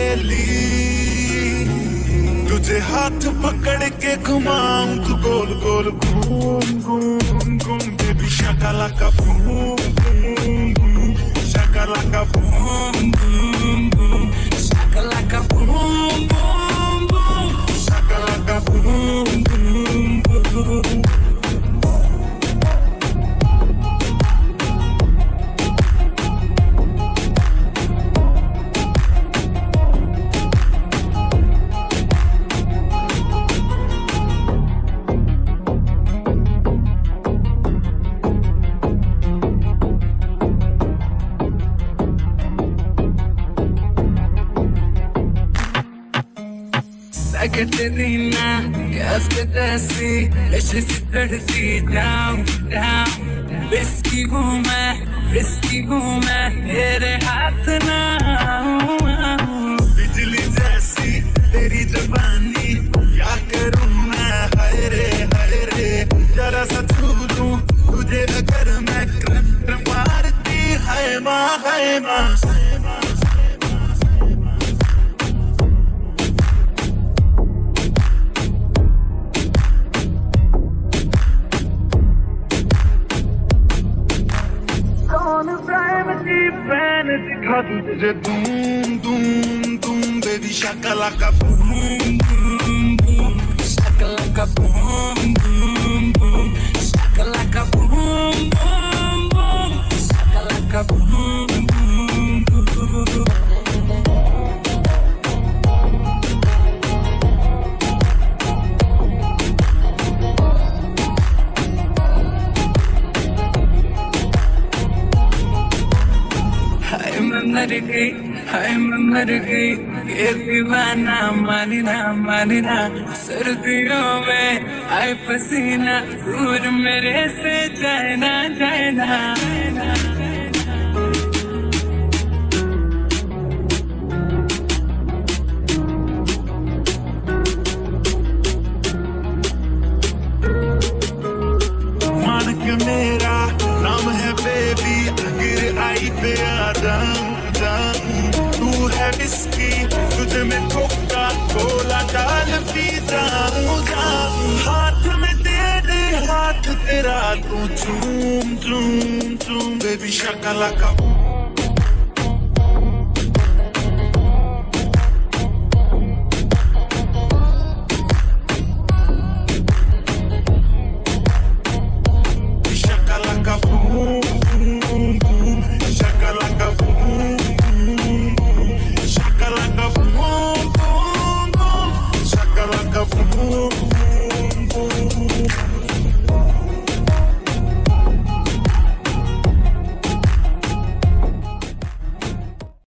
सहेली, तुझे हाथ पकड़ के घुमाऊं तू गोल गोल घूम घूम घूम बेबी शाकालाका बूम बूम बूम शाकालाका बूम बूम बूम शाकालाका बूम बूम बूम शाकालाका boom boom boom. Caterina, caspetasi, lasci si perdi down, down. Risky woman, तेरे हाथ ना बिजली जैसी तेरी जवानी, क्या करूँ मैं हाय रे, जरा सा छू दूँ तुझे अगर मैं करंट मारती हाय माँ। दिखा दूं तुझे दूम दूम दूम बेबी शाकालाका बूम बूम बूम शाकालाका बूम बूम बूम शाकालाका बूम बूम बूम शाकालाका बूम बूम बूम। हाय मैं मर गई, ये दीवाना मानिना सर्दियों में आए पसीना, दूर मेरे से जाए ना। मान के मेरा नाम है बेबी, अगर आई पे आ जाऊं तू है विस्की, तुझे मैं कोका कोला डाल पी जाऊं। हाथ में तेरे हाथ तेरा तू चूम चूम चूम बेबी शाकालाका।